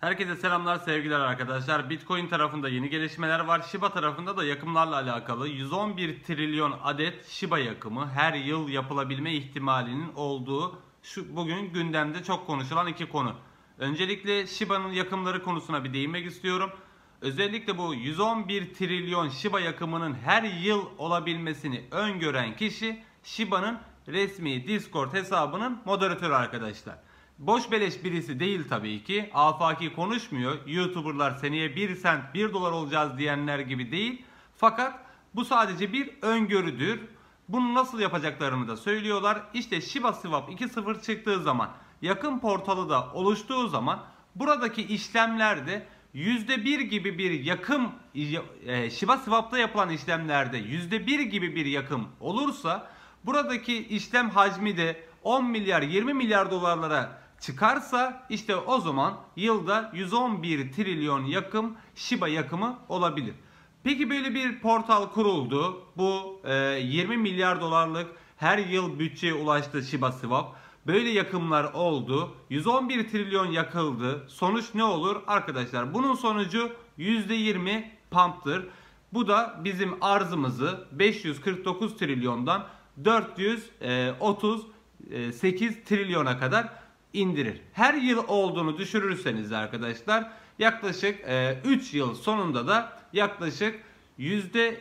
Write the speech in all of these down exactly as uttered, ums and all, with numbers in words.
Herkese selamlar, sevgiler arkadaşlar. Bitcoin tarafında yeni gelişmeler var. Shiba tarafında da yakımlarla alakalı yüz on bir trilyon adet Shiba yakımı her yıl yapılabilme ihtimalinin olduğu şu bugün gündemde çok konuşulan iki konu. Öncelikle Shiba'nın yakımları konusuna bir değinmek istiyorum. Özellikle bu yüz on bir trilyon Shiba yakımının her yıl olabilmesini öngören kişi Shiba'nın resmi Discord hesabının moderatörü arkadaşlar. Boş beleş birisi değil tabii ki. Afaki konuşmuyor. YouTuber'lar seneye bir sent bir dolar olacağız diyenler gibi değil. Fakat bu sadece bir öngörüdür. Bunu nasıl yapacaklarını da söylüyorlar. İşte Shiba Swap iki nokta sıfır çıktığı zaman, yakın portalı da oluştuğu zaman buradaki işlemlerde yüzde bir gibi bir yakım, Shiba Swap'ta yapılan işlemlerde yüzde bir gibi bir yakım olursa buradaki işlem hacmi de on milyar yirmi milyar dolarlara çıkarsa işte o zaman yılda yüz on bir trilyon yakım Shiba yakımı olabilir. Peki böyle bir portal kuruldu. Bu e, yirmi milyar dolarlık her yıl bütçeye ulaştı Shiba Swap. Böyle yakımlar oldu. yüz on bir trilyon yakıldı. Sonuç ne olur? Arkadaşlar bunun sonucu yüzde yirmi pump'tır. Bu da bizim arzımızı beş yüz kırk dokuz trilyondan dört yüz otuz sekiz trilyona kadar indirir. Her yıl olduğunu düşürürseniz arkadaşlar yaklaşık üç yıl sonunda da yaklaşık yüzde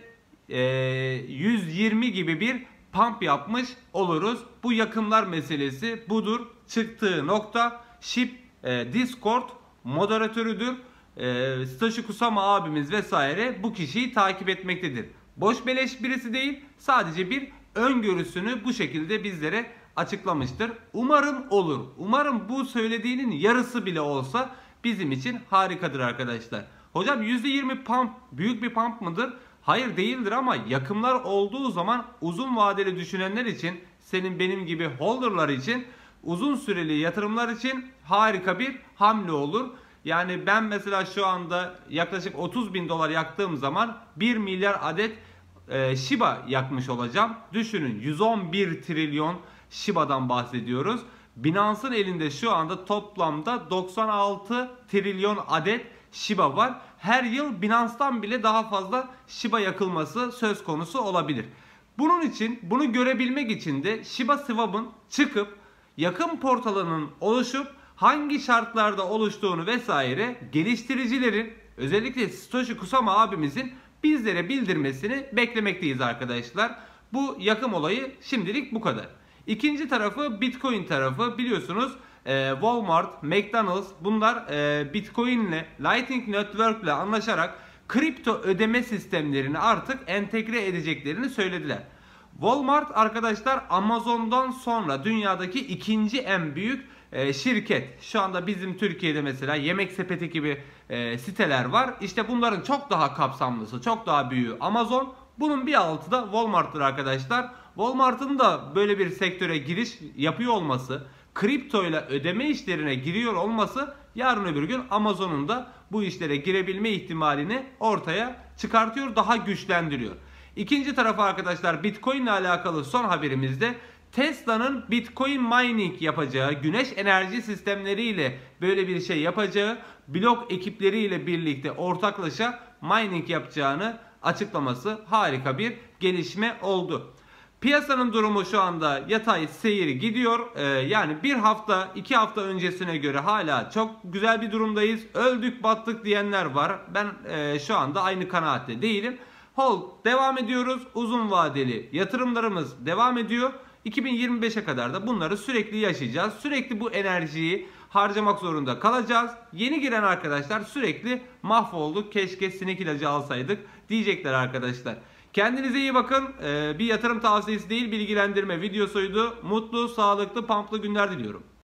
yüz yirmi gibi bir pump yapmış oluruz. Bu yakımlar meselesi budur. Çıktığı nokta Shib Discord moderatörüdür. Satoshi Kusama abimiz vesaire bu kişiyi takip etmektedir. Boş beleş birisi değil, sadece bir öngörüsünü bu şekilde bizlere açıklamıştır. Umarım olur. Umarım bu söylediğinin yarısı bile olsa bizim için harikadır arkadaşlar. Hocam yüzde yirmi pump büyük bir pump mıdır? Hayır değildir ama yakımlar olduğu zaman uzun vadeli düşünenler için, senin benim gibi holderlar için, uzun süreli yatırımlar için harika bir hamle olur. Yani ben mesela şu anda yaklaşık otuz bin dolar yaktığım zaman bir milyar adet e, Shiba yakmış olacağım. Düşünün, yüz on bir trilyon Shiba'dan bahsediyoruz. Binance'ın elinde şu anda toplamda doksan altı trilyon adet Shiba var. Her yıl Binance'dan bile daha fazla Shiba yakılması söz konusu olabilir. Bunun için, bunu görebilmek için de Shiba Swap'ın çıkıp yakın portalının oluşup hangi şartlarda oluştuğunu vesaire geliştiricilerin, özellikle Satoshi Kusama abimizin bizlere bildirmesini beklemekteyiz arkadaşlar. Bu yakım olayı şimdilik bu kadar. İkinci tarafı Bitcoin tarafı. Biliyorsunuz Walmart, McDonald's bunlar Bitcoin ile Lightning Network ile anlaşarak kripto ödeme sistemlerini artık entegre edeceklerini söylediler. Walmart arkadaşlar Amazon'dan sonra dünyadaki ikinci en büyük şirket. Şu anda bizim Türkiye'de mesela Yemek Sepeti gibi siteler var. İşte bunların çok daha kapsamlısı, çok daha büyüğü Amazon. Bunun bir altı da Walmart'tır arkadaşlar. Walmart'ın da böyle bir sektöre giriş yapıyor olması, kripto ile ödeme işlerine giriyor olması yarın öbür gün Amazon'un da bu işlere girebilme ihtimalini ortaya çıkartıyor, daha güçlendiriyor. İkinci tarafı arkadaşlar Bitcoin ile alakalı son haberimizde Tesla'nın Bitcoin mining yapacağı, güneş enerji sistemleriyle böyle bir şey yapacağı, blok ekipleriyle birlikte ortaklaşa mining yapacağını açıklaması harika bir gelişme oldu. Piyasanın durumu şu anda yatay seyir gidiyor. Ee, yani bir hafta, iki hafta öncesine göre hala çok güzel bir durumdayız. Öldük, battık diyenler var. Ben e, şu anda aynı kanaatte değilim. Hold devam ediyoruz. Uzun vadeli yatırımlarımız devam ediyor. iki bin yirmi beşe kadar da bunları sürekli yaşayacağız. Sürekli bu enerjiyi harcamak zorunda kalacağız. Yeni giren arkadaşlar sürekli mahvolduk, keşke sinek ilacı alsaydık diyecekler arkadaşlar. Kendinize iyi bakın. Ee, bir yatırım tavsiyesi değil, bilgilendirme videosuydu. Mutlu, sağlıklı, pamplı günler diliyorum.